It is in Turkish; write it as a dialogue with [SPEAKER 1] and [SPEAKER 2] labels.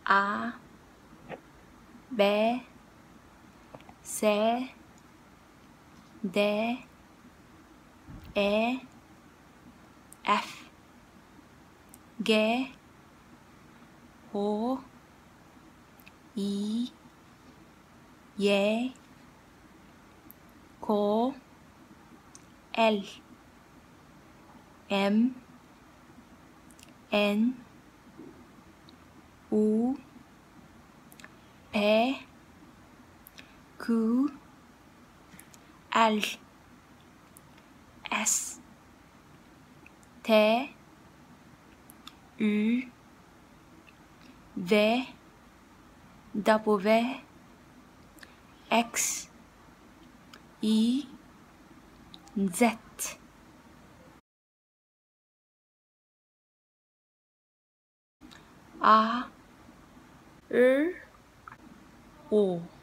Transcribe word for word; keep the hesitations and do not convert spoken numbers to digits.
[SPEAKER 1] A, B, C, D, E, F, G, H, I, J, K, L, M, N, O, P, Q, R, S, T, U, V, W, X, Y, Z. A, R, O.